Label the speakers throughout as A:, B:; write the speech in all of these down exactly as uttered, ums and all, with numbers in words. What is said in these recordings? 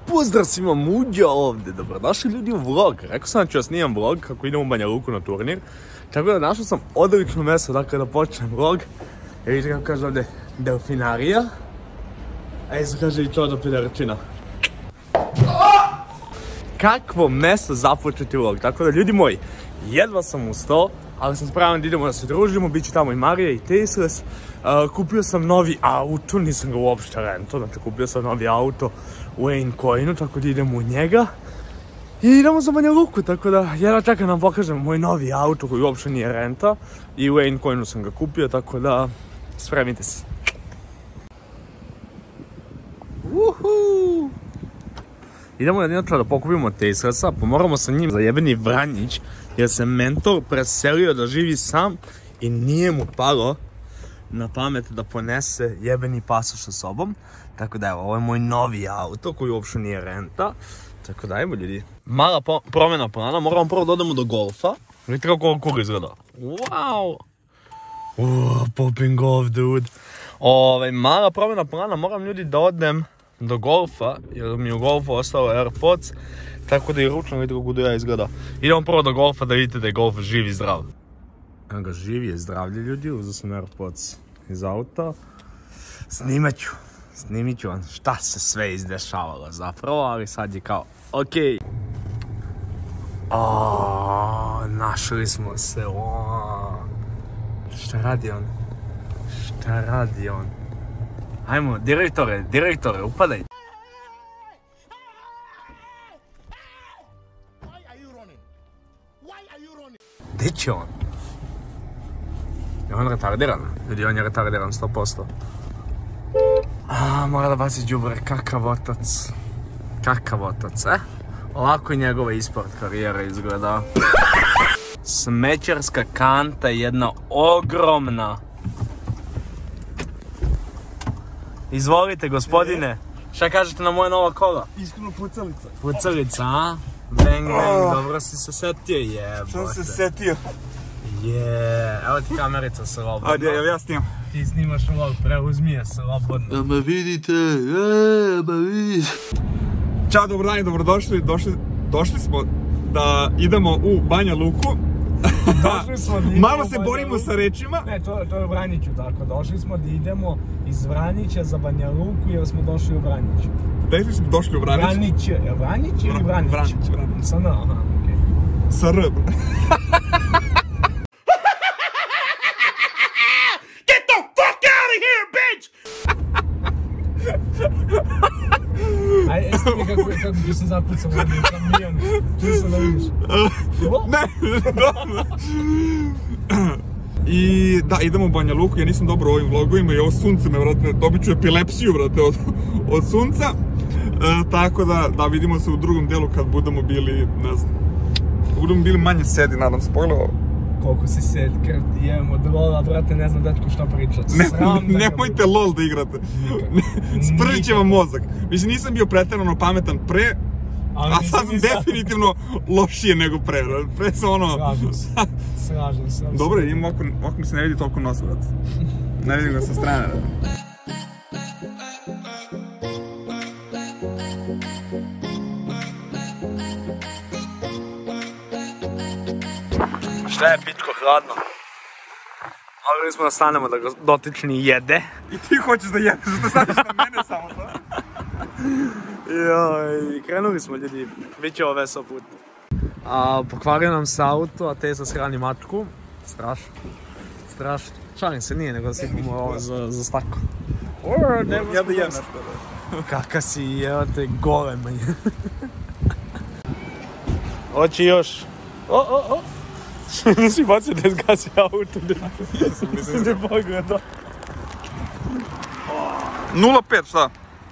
A: Pozdrav svima, Muđa ovdje, dobrodošli ljudi u vlog. Rekao sam da ću vas snimam vlog kako idemo u Banja Luku na turnir. Tako da našao sam odlično mjesto dakle da počnem vlog. I vidite kako kaže ovdje delfinarija. A isto kaže i Čodo Pederčina. Kakvo mjesto započeti vlog, tako da ljudi moji, jedva sam ustao, ali sam spreman da idemo da se družimo, bit će tamo i Marija i Tesles. Uh, kupio sam novi auto, nisam ga uopšte rento, znači kupio sam novi auto u Wayne Coinu, tako da idemo u njega. I idemo za Banja Luku, tako da jedva čekam da vam pokažem moj novi auto koji uopšte nije renta. I u Wayne Coinu sam ga kupio, tako da spremite se. Uhu! Idemo jedinačno da pokupimo Teslesa, pomoramo sa njim za jebeni Vranjić, jer se mentor preselio da živi sam i nije mu palo na pamet da ponese jebeni pasoš sa sobom. Tako da evo, ovo je moj novi auto koji uopšte nije renta. Tako da ajmo ljudi. Mala promjena plana, moramo prvo da odemo do golfa. Vidite kako ovo kura izgleda. Wow! Uuuu, popping off dude. Ove, mala promjena plana, moram ljudi da odem do golfa, jer mi u golfu ostao AirPods. Tako da i ručno vidite kako ja izgleda. Idemo prvo do golfa da vidite da je golf živ i zdrav. Evo ga, živ je zdravlje ljudi, uzeo sam AirPods iz auta. Snimat ću, snimit ću vam šta se sve izdešavalo zapravo, ali sad je kao okej. Oooo, našli smo se, oooo. Šta radi on? Šta radi on? Ajmo, direktore, direktore, upadaj. Gdje će on? Je on retardiran? Ljudi, on je retardiran sto posto. A, mora da baci đubre, kakav otac. Kakav otac, eh? Ovako je njegova isport karijera izgleda. Smećarska kanta je jedna ogromna. Izvolite, gospodine. Šta kažete na moje nova kola?
B: Iskreno pucalica.
A: Pucalica, a? Bang, bang, dobro si se setio, jebote.
B: Što si se setio?
A: Jeee, evo ti kamerica slobodno.
B: Ajde, jel ja snimam?
A: Ti snimaš vlog, preuzmi je slobodno.
B: Da me vidite, eee, da me vidite. Ćao, dobro dan i dobrodošli, došli, došli smo da idemo u Banja Luku.
A: Došli smo da idemo
B: malo se borimo sa rečima.
A: Ne, to, to je u Vranjiću tako, došli smo da idemo iz Vranjića za Banja Luku jer smo došli u Vranjić.
B: Gdje smo došli u Vranjić?
A: Vranjić, je Vranjić ili Vranjić?
B: Vranjić, Vranjić.
A: Sa N, aha, okej.
B: Sa R. Get the fuck out of here, bitch!
A: Aj, jeste mi kako, kako bi se zapucao ovdje u kamion, čisto da vidiš.
B: Ne, dobro. I da, idemo u Banja Luku, ja nisam dobro u ovim vlogovima i ovo sunce me, vrate, dobit ću epilepsiju, vrate, od, od sunca. E, tako da, da vidimo se u drugom delu kad budemo bili, ne znam, kad budemo bili manje sedi, nadam se, pogledaj ovo.
A: Koliko si sed, kad jevamo od lola, brate, ne znam dečko šta pričat.
B: Ne, nemojte lol da igrate. Spržit će vam mozak. Mislim, nisam bio pretjerano pametan pre, a sad sam definitivno lošije nego pre. Pre sam ono...
A: Slažem se. Slažem se.
B: Dobro, imam ovako, ovako mi se ne vidi toliko nos, brate. Ne vidim ga sa strane, brate.
A: Šta je pičko hladno? Mogli smo da stanemo da ga dotični jede.
B: I ti hoćeš da jedeš, što staneš na mene samo to?
A: Joj, krenuli smo ljudi, bit će ovo vesel put. A, pokvario nam se auto, a Tesla shrani mačku. Strašno. Strašno. Šalim se, nije nego da sipamo ovo za, za stako.
B: Ja da jem nešto.
A: Kaka si, evo te golema je. Hoće još. O, o, o. Nisi bacio da zgasi auto, nisam te pogledao.
B: nula pet, šta?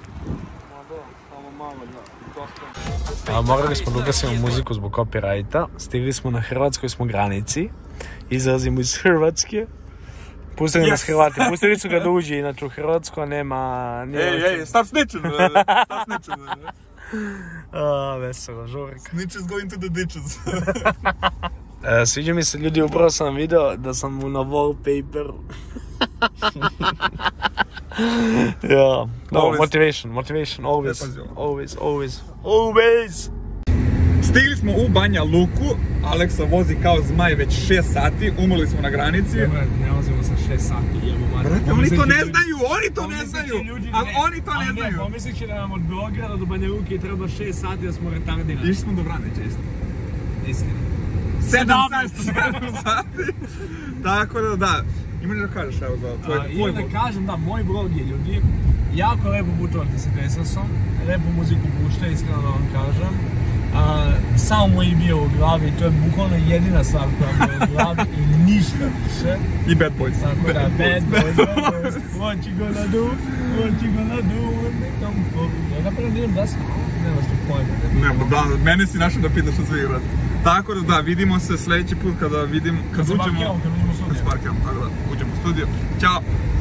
A: A, morali smo da ugasimo muziku zbog copyrighta. Stigli smo na hrvatskoj smo granici. Izlazimo iz Hrvatske. Pustili nas Hrvati, pustili su ga da uđe, inače u Hrvatsko nema...
B: Ej, ej, stop snitching, stop snitching.
A: A, veselo, žurka.
B: Snitches go into the ditches.
A: E, sviđa mi se ljudi, upravo sam video da sam mu na wallpaperu. Ja, no,
B: Always.
A: motivation, motivation, always,
B: Ne, pazi ovo.
A: always, always, always.
B: Stigli smo u Banja Luku, Aleksa vozi kao zmaj već šest sati, umrli smo na granici.
A: Ne vozimo sa šest sati, jebo mati.
B: Brate, oni to ne znaju, oni to ne znaju, ali oni to ne znaju.
A: Pomislit će da nam od Beograda do Banja Luke treba šest sati da smo retardirani.
B: Išli smo do Vranića isto.
A: Istina.
B: sedam sati, sedam sati. Tako da da, imaš da kažeš evo za tvoj
A: I da kažem da, moj vlog je ljudi, jako lepo putovati sa Tesasom, lepu muziku pušta, iskreno da vam kažem. Uh, samo mu je bio u glavi, to je bukvalno jedina stvar koja mu je u glavi i ništa više.
B: I Bad Boys.
A: Tako da, Bad Boys, Bad Boys, what you gonna do, what you gonna do when they come for you. Ja napravim idem da sam, nemaš tu pojma.
B: Nemo, da, mene si našao da pitaš od svih, brate. Tako da da, vidimo se sljedeći put kada vidim, kad uđemo...
A: Kad uđemo u studio.
B: Kad parkiramo, tako da, uđemo u studio. Ćao!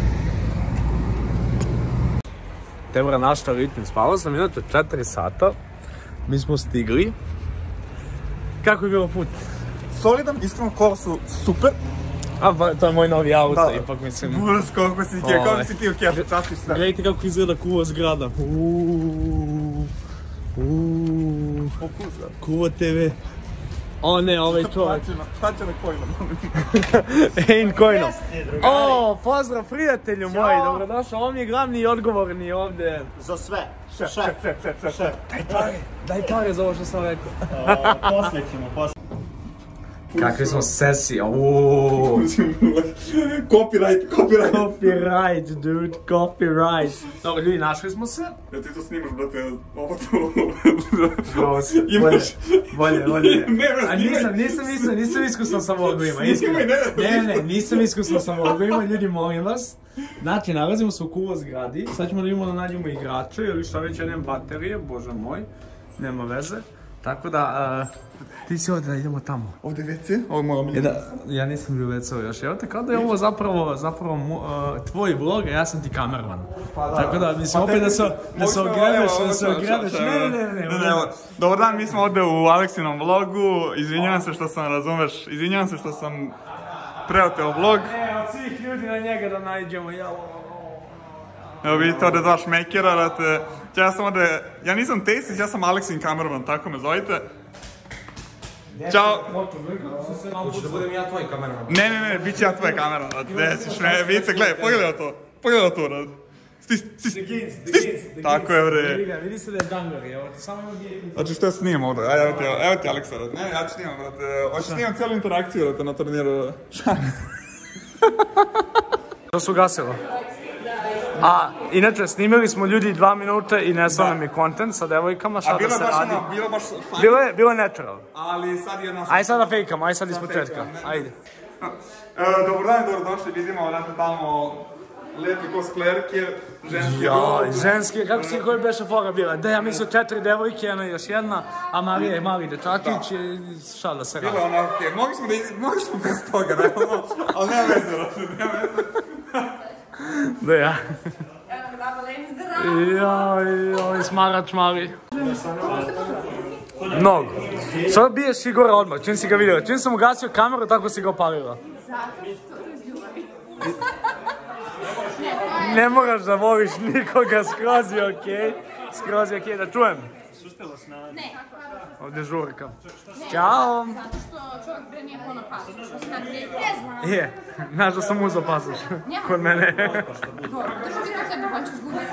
A: Tebra našta ritmi, spavao sam inače četiri sata. Mi smo stigli. Kako je bilo put?
B: Solidan, iskreno kola su super.
A: A, pa, to je moj novi auto,
B: Da.
A: ipak mislim.
B: Buras, koliko si ti, koliko si ti u kešu, častiš sve.
A: Gledajte kako izgleda kuva zgrada. Uuuu. Uuuu. Kuva te ve. O ne, ovaj čovjek.
B: Plaća na kojima.
A: Ain't kojno. O, pozdrav prijatelju moji, dobrodošao. Ovo mi je glavni i odgovorni ovdje.
C: Za sve.
B: Šef, šef, šef, šef, šef, šef.
A: Daj pare, daj pare za ovo što sam rekao.
C: Poslije ćemo, poslije.
A: Kakvi smo sesi, uuuu.
B: Copyright, copyright.
A: Copyright, dude, copyright. Dobro, ljudi, našli smo se.
B: Ja ti to snimaš, brate, ovo to...
A: Bolje, bolje, bolje.
B: Ne, ne,
A: A nisam, nisam, nisam, nisam iskusan sa vlogujima, iskreno. Ne, ne, nisam iskusan sa vlogujima, ljudi, molim vas. Znači, nalazimo se u kuva zgradi, sad ćemo da vidimo da nađemo igrače ili šta već, ja nemam baterije, bože moj, nema veze. Tako da, ti si ovdje da idemo tamo.
B: Ovdje ve ce? Ovo je moja omiljena.
A: Ja nisam bio ve ce još, evo te kao da je ovo zapravo, zapravo tvoj vlog, a ja sam ti kamerman. Tako da, mislim, opet da se ogrebeš, da se ogrebeš, ne, ne, ne, ne.
B: Dobar dan, mi smo ovdje u Aleksinom vlogu, izvinjavam se što sam, razumeš, izvinjavam se što sam preoteo vlog.
A: Ne, od svih ljudi na njega da nađemo, ja
B: Evo vidite ovdje dva šmekera, brate. Ja sam ovdje, ja nisam Tesić, ja sam Aleksin kamerman, tako me zovite. Ćao!
A: Hoćeš da budem ja tvoj kamerman?
B: Ne, ne, ne, bit će ja tvoj kamerman, brate. Ne, si šme, vidite, gledaj, pogledaj to. Pogledaj to, brate. Stis, stis,
A: Stis,
B: stis. Tako je, bre.
A: Vidi ga, vidi se da je Dangar, evo ti samo ovdje.
B: Znači što ja snimam ovdje, ajde, evo ti, evo ti Aleksa, brate. Ne, ja ću snimam, brate. Hoću snimam cijelu interakciju, brate, na turniru.
A: To su gasilo. A, inače, snimili smo ljudi dva minuta i nesao nam je content sa devojkama, šta da se radi.
B: A bilo baš fajn.
A: Bilo je, bilo je natural.
B: Ali sad je nas...
A: Ajde sad da fejkamo, ajde sad iz početka. Ajde.
B: Dobar dan, dobrodošli, vidimo, vrate, tamo lepi cosplayerke, ženski rol.
A: Joj, ženski, kako si, koji beše fora bila? Da, ja mislio četiri devojke, jedna još jedna, a Marija je mali dečakić i šta da se radi.
B: Bilo je ono, okej, mogli smo da iz... mogli smo bez toga, ne, ono, ali nema veze, vrate, nema veze.
A: Da, ja. Joj, joj, smarač mali. Mnogo. Sada biješ Igora odmah, čim si ga vidjela. Čim sam ugasio kameru, tako si ga opalila. Ne moraš da voliš nikoga, skroz je okej. Skroz je okej, da čujem.
D: Ne.
A: Ovdje žurka. Ćao.
D: Zato što čovjek bre nije puno pasoš. Znači, ne znam.
A: Je, znaš da sam uzao pasoš. Kod mene.
D: Dobro, drži ti to sebi, pa ću zgubiti.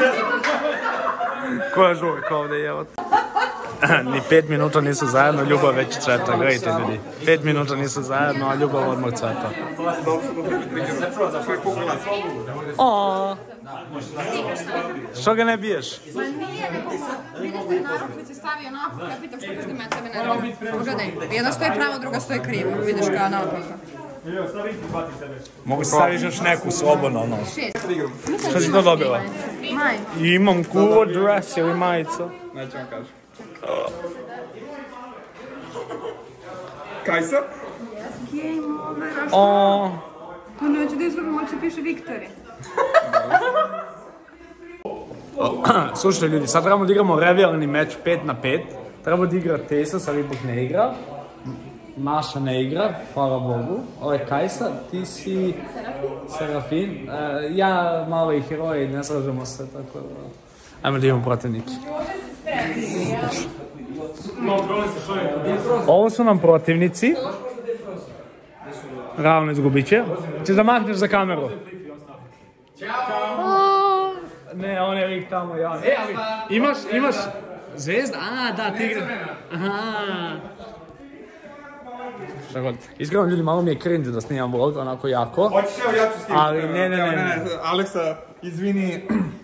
A: Koja žurka ovdje je, evo. Ni pet minuta nisu zajedno, ljubav već cveta, gledajte ljudi. Pet minuta nisu zajedno, a ljubav odmah cveta. Oooo. Što ga ne biješ?
D: Ma nije, nego vidiš da je narukvice stavi onako, ja pitam što kažete me tebe ne robi. Pogledaj, jedna stoji pravo, druga stoji krivo, vidiš kao naopako.
A: Mogu staviš još neku slobodno, ono.
D: Šest.
A: Što si to dobila?
D: Maj.
A: Imam cool dress ili majica.
B: Neću vam kažem. Kajsa?
D: Game over, a
A: O.
D: Pa neću da izgubim, ali se piše Viktori.
A: Slušajte ljudi, sad trebamo da igramo revijalni meč pet na pet. Treba da igra Tesa, sad ipak ne igra. Maša ne igra, hvala Bogu. Ovo je Kajsa, ti si... Serafin. Ja, malo i heroji, ne slažemo se, tako da... Ajmo da imamo protivnike. Ovo su nam protivnici. Ravno izgubit će. Češ da mahneš za kameru? Ćao! Ne, on je lik tamo, ja. E, ali imaš, imaš... Zvezda? A, da, ti igra. Aha. Šta god. Iskreno, ljudi, malo mi je cringe da snimam vlog, onako jako.
B: Hoćeš, evo, ja ću snimati.
A: Ali, ne, ne, ne.
B: Aleksa, izvini.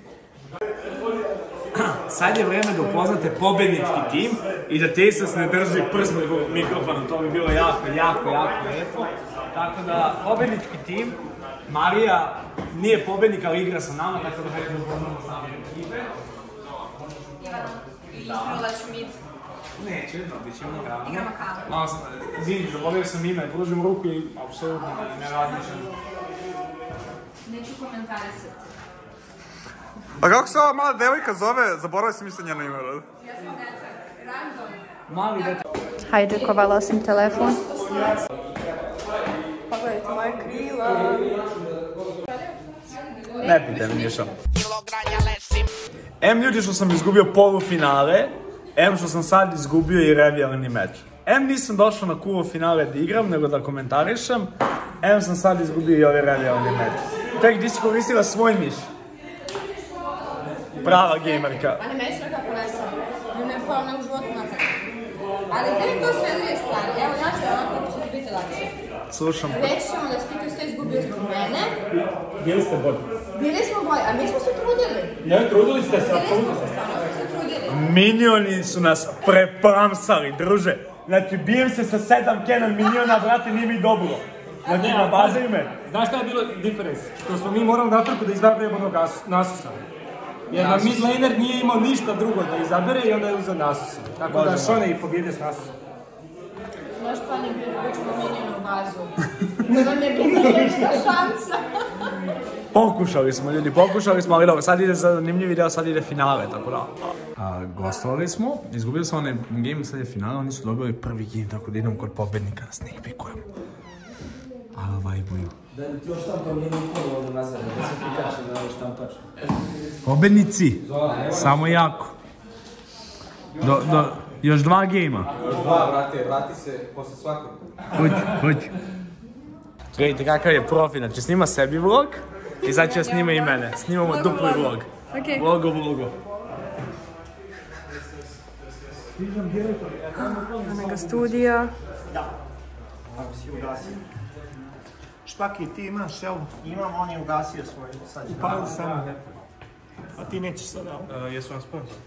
A: Sad je vreme da upoznate pobednički tim i da Tesas ne drži prst mikrofona, to bi bilo jako, jako, jako lepo. Tako da, pobednički tim, Marija nije pobednik, ali igra sa nama, tako da hajde da upoznamo s nami ekipe.
D: I Istrola Šmit.
A: Neće, dobit ćemo naravno.
D: Igramo kavu.
A: Malo sam, izvini, zaboravio sam ime, položim ruku i apsolutno ne razmišljam.
D: Neću komentarisati.
B: A kako se ova mala devojka zove? Zaboravio sam isto njeno ime, rad.
D: Ja sam dečak. Random.
A: Mali dečak.
D: Hajđekovala sam telefon. Pogledajte moje krila.
A: Ne pitaj me ništa. Em ljudi što sam izgubio polufinale, em što sam sad izgubio i revijalni meč. Em nisam došao na kuvo finale da igram, nego da komentarišem, em sam sad izgubio i ovaj revijalni meč. Tek, gdje si koristila svoj miš? Prava gamerka.
D: Ali meni se kako ne sam. Ne me pao ne u životu natak. Ali gdje je to sve dvije stvari? Evo ja ću ovako, će ti biti lakše.
A: Slušam.
D: Reći ćemo da si ti to sve izgubio zbog mene.
C: Bili ste bolji?
D: Bili smo bolji, a mi smo se trudili.
C: Ne, trudili ste se, apsolutno se.
D: Stvarno smo se trudili.
A: Minioni su nas prepramsali, druže. Znači, bijem se sa sedam Canon miniona, brate, nije mi dobro. Znači, nabazaju me.
C: Znaš šta je bilo diferens? Što smo mi morali natrku da izaberemo onog Nasusa. Jer nam mid laner nije imao ništa drugo da izabere i onda je uzeo Nasusa. Tako da Šone i pobjede s Nasusom.
D: Naš plan je bio da učimo minjenu bazu. Da nam je bila jedna šansa.
A: Pokušali smo, ljudi, pokušali smo, ali dobro, sad ide zanimljiv video, sad ide finale, tako da. A, gostovali smo, izgubili smo onaj game, sad je finale, oni su dobili prvi game, tako da idem kod pobednika da snake pickujemo. A, vajbuju. Pobednici, samo jako. Do, do, još dva gejma.
E: Još dva, brate, vrati se posle svakog.
A: Hoću, hoću. Gledajte kakav je profi, znači snima sebi vlog i sad će snima i mene. Snimamo dupli vlog. Vlogo, vlogo.
D: Mega studija.
C: Ako si ugasio. Špaki, ti imaš, jel? Imam, on je ugasio svoj. Upali sam. A ti nećeš sada.
B: Jesu vam sponsor?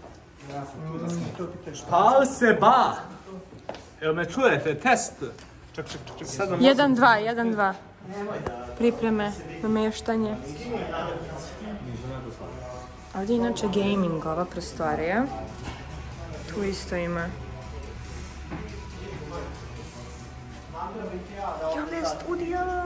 A: Pal se ba! Jel me čujete? Test! Čak, čak, čak, čak.
D: jedan dva, jedan dva. Pripreme, nameštanje. Ovdje je inače gaming ova prostorija. Tu isto ima. Jone studija!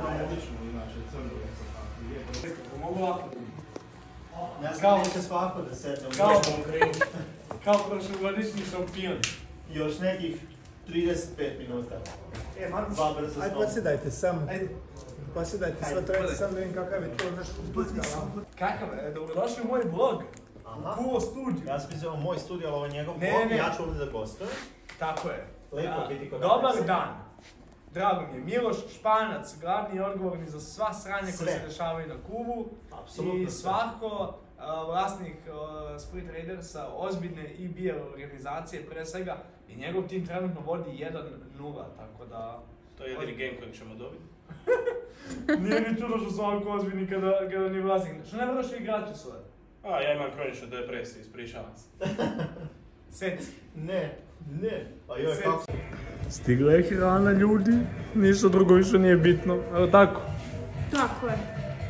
C: Ne znam će svako da sedem.
A: Kao prošlogodišnji šampion.
C: Još nekih trideset pet minuta.
F: E, Marko,
C: Dva brzo
F: ajde
C: snova.
F: posjedajte sam. Posjedajte sve trojice sam da vidim kakav je to nešto putkala.
A: Kakav je? Dobrodošli u moj vlog. Kuo studio.
C: Ja sam mislio moj studio, ali ovo je njegov
A: Ne,
C: blog,
A: ne.
C: ja ću ovdje da gostujem.
A: Tako je.
C: Lepo biti kod
A: Dobar
C: nas.
A: dan. Drago mi je, Miloš Španac, glavni i odgovorni za sva sranja koje
C: Sve.
A: se dešavaju na Kubu.
C: Apsolutno
A: I
C: sve.
A: svako a, vlasnik a, Split Raidersa, ozbiljne I B L organizacije pre svega, i njegov tim trenutno vodi jedan nula, tako da...
G: To je jedini game kojeg ćemo dobiti.
A: Nije ni čudo što su ovako ozbiljni kada, kada ni vlasnik. Što ne moraš igrači svoje?
G: A, ja imam kroničnu depresiju, ispričavam se.
A: Seci.
C: Ne, ne. Pa joj,
A: Seci.
C: kako?
A: Stigla je hrana, ljudi. Ništa drugo više nije bitno. Evo tako.
D: Tako je.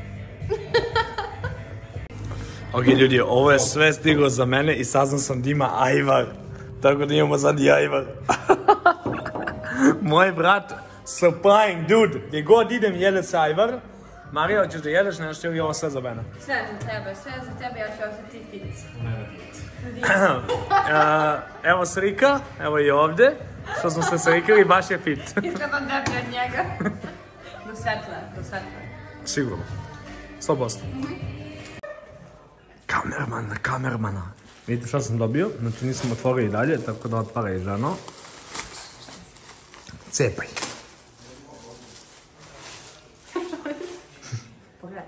A: Ok ljudi, ovo je sve stiglo za mene i saznam sam da ima ajvar. Tako da imamo sad i ajvar. Moj brat, supplying dude, gdje god idem jede se ajvar. Marija, hoćeš da jedeš nešto ili je ovo sve za mene?
D: Sve za tebe, sve za tebe, ja ću ostati fic.
A: Uh, evo slika, evo i ovdje. Što smo se slikali, baš je fit.
D: Iskreno deblje od njega. Do svetla, do svetla.
A: Sigurno. sto posto. Kamerman na kamermana. Vidite što sam dobio? Znači nisam otvorio i dalje, tako da otvara i ženo. Cepaj.
D: Pogledaj.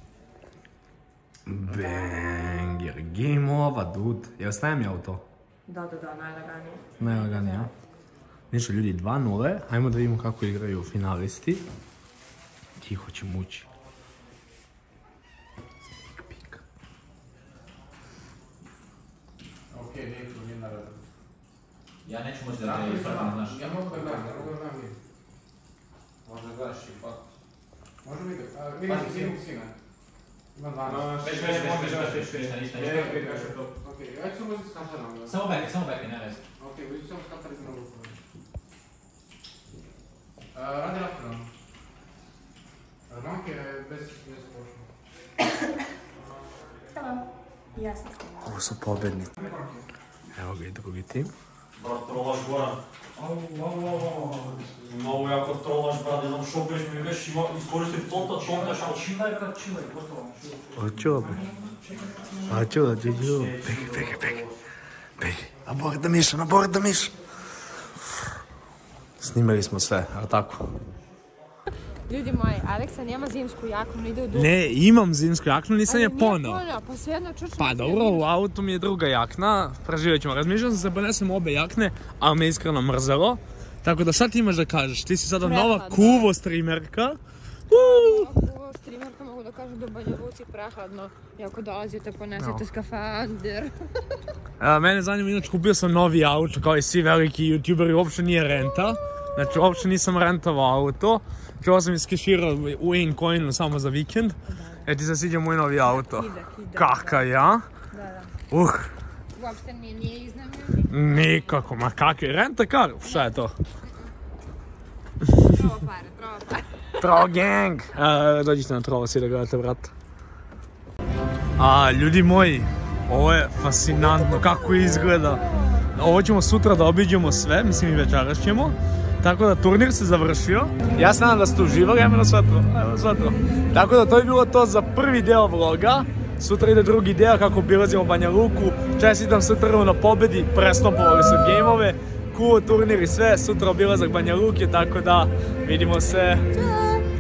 A: Banger, game over, dude. Jel stajem ja u to?
D: Da, da, da, najlaganije.
A: Najlaganije, ja? Ništa ljudi, dva nule. Ajmo da vidimo kako igraju finalisti. Tiho će mući. Pik.
E: Okej, nije tu, nije na radu.
H: Ja neću moći da te ispravim, znaš.
E: Ja mogu da gledam, ne mogu da gledam nije. Možda gledaš i pa. Možda mi da, vidim si, vidim si, ne. Ima dvanaest.
H: Već, već, već, već, već, ništa, ništa, ništa.
E: Okej, ja ću samo uzeti s kamerom.
H: Samo beke, samo beke, ne vezi.
E: Okej, uzeti samo s kamerom na ruku. Radi napravno. Ranke bez pošlo.
D: Ja sam s njima.
A: Ovo su pobednici. Evo ga i drugi tim.
G: Brat, trolaš Goran. Au, au, au, au. Много яко тролаш, брат, не знам шо беше, ми беше изкористив тонта, тонта, шо чилай, брат, чилай, готово.
A: Oćo, be. Oćo, oćo, peki, peki, peki. Peki, na bord da miša, na bord da miša. Snimali smo sve, ali tako?
D: Ljudi moji, Aleksa nema zimsku jaknu, ide u dušu.
A: Ne, imam zimsku jaknu, nisam je poneo.
D: Pa svejedno čučno.
A: Pa dobro, u autu mi je druga jakna, preživjet ćemo. Razmišljam sam se ponesem obe jakne, ali me iskreno mrzelo. Tako da šta ti imaš da kažeš? Ti si sada nova kuvo streamerka.
D: Kuvo streamerka mogu da kažem da u Banja Luci prehladno. I ako dolazite ponesete skafander.
A: Mene zanima, inače kupio sam novi auto, kao i svi veliki youtuberi, uopšte nije renta. Znači, uopšte nisam rentovao auto. Čuo sam iskeširao u InCoinu samo za vikend. E ti se sviđa moj novi auto. Kakav, ja?
D: Da, da.
A: Uh.
D: Uopšte mi nije iznajmljen.
A: Nikako, ma kakvi, renta kar, šta je to?
D: Trovo pare, trovo pare.
A: Trovo gang! Dođite na trovo svi da gledate, brat. A, ljudi moji, ovo je fascinantno kako izgleda. Ovo ćemo sutra da obiđemo sve, mislim i večeras ćemo. Tako da turnir se završio. Ja se nadam da ste uživali, ajmo na svetlo, ajmo na svetlo. Tako da to je bilo to za prvi deo vloga. Sutra ide drugi deo kako obilazimo Banja Luku. Čestitam se trvu na pobedi, prestopovali su gejmove. Kuo turnir i sve, sutra obilazak Banja Luke, tako da vidimo se.